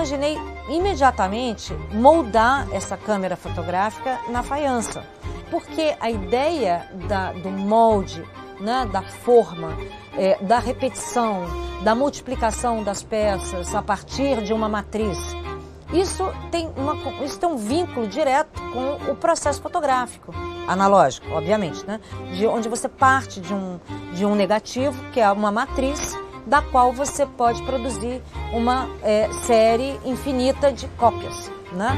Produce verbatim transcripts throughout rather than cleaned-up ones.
imaginei imediatamente moldar essa câmera fotográfica na faiança, porque a ideia da, do molde, né, da forma, é, da repetição, da multiplicação das peças a partir de uma matriz, isso tem, uma, isso tem um vínculo direto com o processo fotográfico, analógico, obviamente, né? De onde você parte de um, de um negativo, que é uma matriz, da qual você pode produzir uma é, série infinita de cópias, né?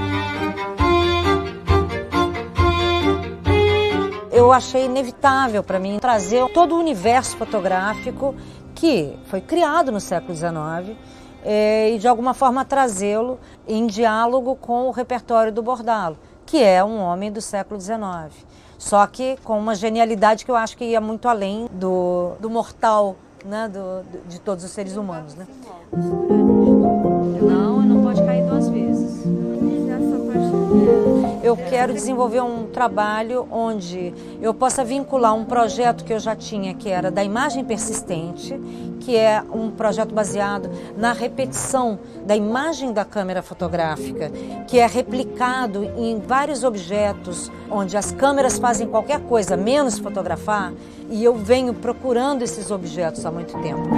Eu achei inevitável para mim trazer todo o universo fotográfico que foi criado no século dezenove é, e de alguma forma trazê-lo em diálogo com o repertório do Bordalo, que é um homem do século dezenove. Só que com uma genialidade que eu acho que ia muito além do, do mortal, né, do, de todos os seres humanos, né? Não, não pode cair duas vezes. Eu quero desenvolver um trabalho onde eu possa vincular um projeto que eu já tinha, que era da imagem persistente, que é um projeto baseado na repetição da imagem da câmera fotográfica, que é replicado em vários objetos, onde as câmeras fazem qualquer coisa, menos fotografar, e eu venho procurando esses objetos há muito tempo.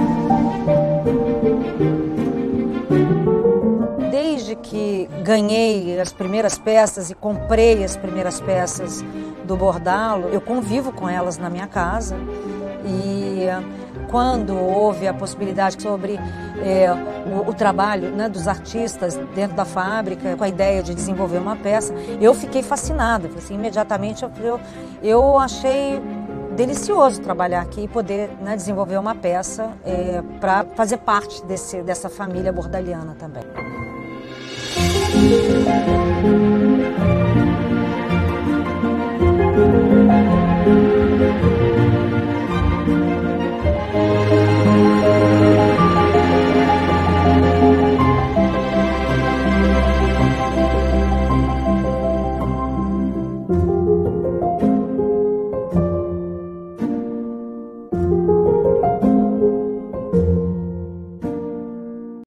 Desde que ganhei as primeiras peças e comprei as primeiras peças do Bordalo, eu convivo com elas na minha casa e quando houve a possibilidade sobre é, o, o trabalho, né, dos artistas dentro da fábrica, com a ideia de desenvolver uma peça, eu fiquei fascinada. Assim, imediatamente eu, eu, eu achei delicioso trabalhar aqui e poder, né, desenvolver uma peça é, para fazer parte desse, dessa família bordaliana também.